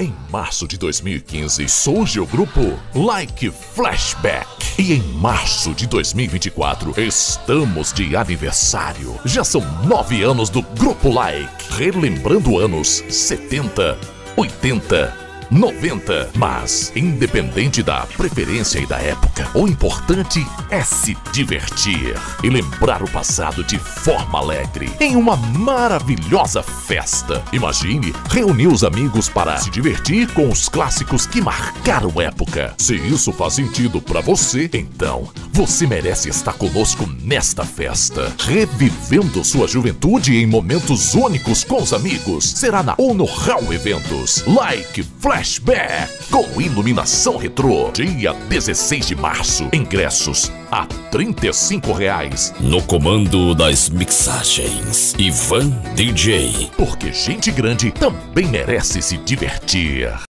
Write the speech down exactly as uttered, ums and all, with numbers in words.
Em março de dois mil e quinze surge o grupo Like Flashback. E em março de dois mil e vinte e quatro estamos de aniversário. Já são nove anos do Grupo Like, relembrando anos setenta, oitenta, noventa. Mas, independente da preferência e da época, o importante é se divertir e lembrar o passado de forma alegre, em uma maravilhosa festa. Imagine reunir os amigos para se divertir com os clássicos que marcaram época. Se isso faz sentido para você, então você merece estar conosco nesta festa, revivendo sua juventude em momentos únicos com os amigos. Será na Uno Hall Eventos Like Flashback, com iluminação retrô, dia dezesseis de março. Ingressos a trinta e cinco reais. No comando das mixagens, Ivan D J. Porque gente grande também merece se divertir.